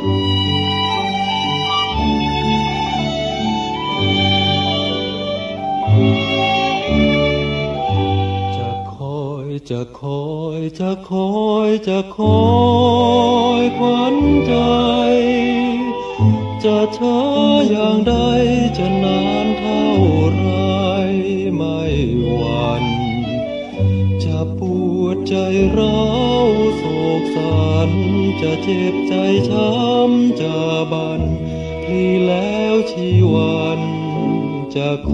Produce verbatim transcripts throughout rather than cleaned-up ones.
จะคอยจะคอยจะคอยขวัญใจจะช้าอย่างใดจะนานเท่าไรไม่หวั่นจะปวดใจร้าวโศกสันจะเจ็บใจช้ำจะบั่นพลีแล้วชีวันจะค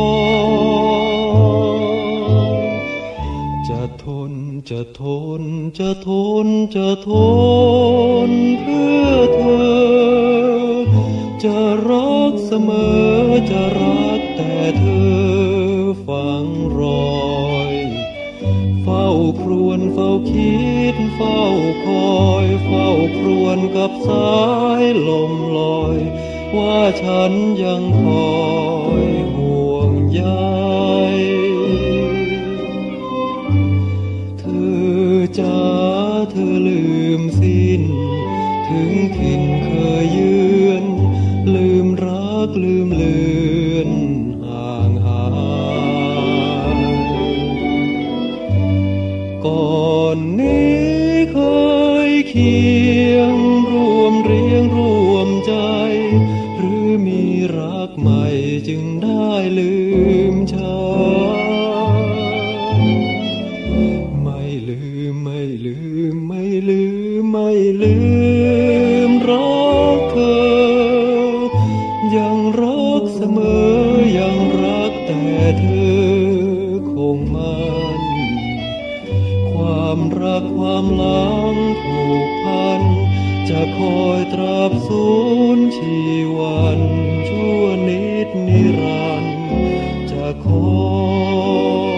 อยจะทนจะทนจะทนจะทนเพื่อเธอจะรักเสมอจะรักแต่เธอฝังรอยเฝ้าครวญเฝ้าคิดเฝ้าคอยเฝ้าครวญกับสายลมลอยว่าฉันยังคอยห่วงใยจ้าเธอลืมสิ้นถึงถิ่นเคยเยือนลืมรักลืมเลือนห่างหายก่อนนี้เคยเคียงร่วมเรียงร่วมใจหรือมีรักใหม่จึงได้ลืมฉันไม่ลืมไม่ลืมไม่ลืมรักเธอยังรักเสมอยังรักแต่เธอคงมันความรักความหลังผูกพันจะคอยตราบสูญชีวันชั่วนิดนิรันดร์จะคอย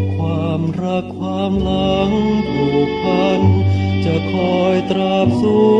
ความหลังผูกพันจะคอยตราบสู